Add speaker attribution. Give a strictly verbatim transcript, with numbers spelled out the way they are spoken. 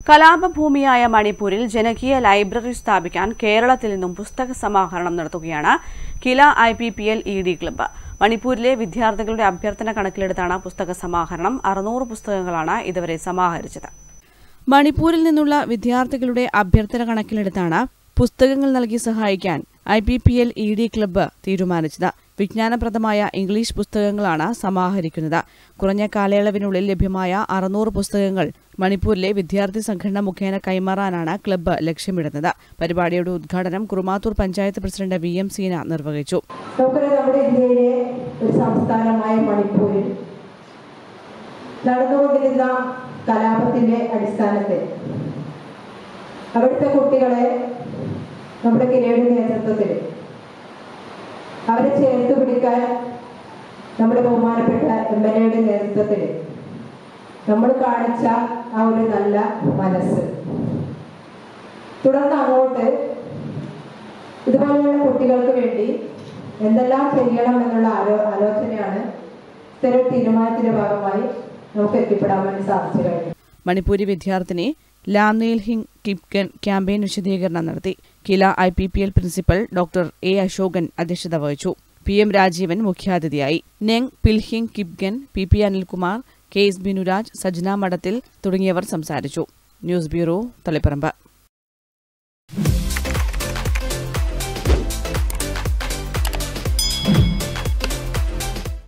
Speaker 1: കലാപഭൂമിയായ മണിപ്പൂരിൽ ജനകീയ ലൈബ്രറി സ്ഥാപിക്കാൻ കേരളത്തിൽ നിന്നും പുസ്തക സമാഹരണം നടത്തുകയാണ് Kila I P P L E D club. മണിപ്പൂരിലെ വിദ്യാർത്ഥികളുടെ അഭ്യർത്ഥന കണക്കിലെടുത്താണ് പുസ്തക സമാഹരണം. അറുന്നൂറ് പുസ്തകങ്ങളാണ് ഇതുവരെ സമാഹരിച്ചത്. മണിപ്പൂരിൽ നിന്നുള്ള വിദ്യാർത്ഥികളുടെ അഭ്യർത്ഥന കണക്കിലെടുത്താണ് പുസ്തകങ്ങൾ നൽകി സഹായിക്കാൻ I P P L E D club തീരുമാനിച്ചത്. വിജ്ഞാനപ്രദമായ ഇംഗ്ലീഷ് പുസ്തകങ്ങളാണ് സമാഹരിക്കുന്നത്. കുറഞ്ഞ കാലയളവിനുള്ളിൽ ലഭ്യമായ അറുന്നൂറ് പുസ്തകങ്ങൾ മണിപ്പൂരിലെ വിദ്യാർത്ഥി സംഘടന മുഖേന കൈമാറാനാണ് ക്ലബ്ബ് ലക്ഷ്യമിടുന്നത്. പരിപാടിയുടെ ഉദ്ഘാടനം Kurumathur panchayat president V M Seena നിർവഹിച്ചു.
Speaker 2: നമ്മുടെ ഇന്ത്യയിലെ ഒരു സംസ്ഥാനമായ മണിപ്പൂരിൽ നടന്നുകൊണ്ടിരുന്ന കലാപത്തിന്റെ അടിസ്ഥാനത്തിൽ അവിടുത്തെ കുട്ടികളെ നമ്മുടെ കിലയുടെ നേതൃത്വത്തിൽ അവരെ ചേർത്ത് പിടിക്കാൻ നമ്മുടെ ബഹുമാനപ്പെട്ട എം എൽ എയുടെ നേതൃത്വത്തിൽ നമ്മൾ കാണിച്ച ആ ഒരു നല്ല മനസ്സ് തുടർന്ന് അങ്ങോട്ട് ഇതുപോലെയുള്ള കുട്ടികൾക്ക് വേണ്ടി എന്തെല്ലാം ചെയ്യണം എന്നുള്ള ആലോ ആലോചനയാണ് ഇത്തരം തീരുമാനത്തിന്റെ ഭാഗമായി നമുക്ക് എത്തിപ്പെടാൻ വേണ്ടി സാധിച്ചു കഴിഞ്ഞു.
Speaker 1: മണിപ്പൂരി വിദ്യാർത്ഥിനി ലാംനെയിൽ ഹിങ് കിപ്കൻ ക്യാമ്പയിൻ വിശദീകരണം നടത്തി. Kila I P P L principal doctor A Ashokan അധ്യക്ഷത വഹിച്ചു. പി എം രാജീവൻ മുഖ്യാതിഥിയായി. Neng Pilhing Kipgen, P P Anilkumar, K S Binuraj, Sajna Madathil തുടങ്ങിയവർ സംസാരിച്ചു. News bureau, Taliparamba.